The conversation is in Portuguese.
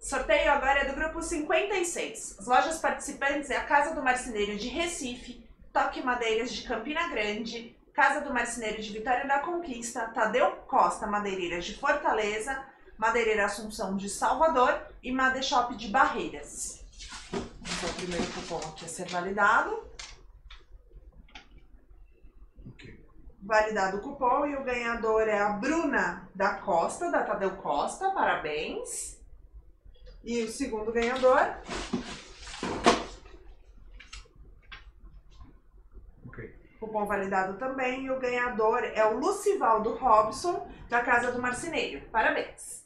Sorteio agora é do grupo 56. As lojas participantes é a Casa do Marceneiro de Recife, Toque Madeiras de Campina Grande, Casa do Marceneiro de Vitória da Conquista, Tadeu Costa Madeireiras de Fortaleza, Madeireira Assunção de Salvador e Madeshop de Barreiras. Então, o primeiro cupom aqui a ser validado. Validado o cupom e o ganhador é a Bruna da Costa, da Tadeu Costa, parabéns. E o segundo ganhador cupom validado também, e o ganhador é o Lucivaldo Robson, da Casa do Marceneiro. Parabéns!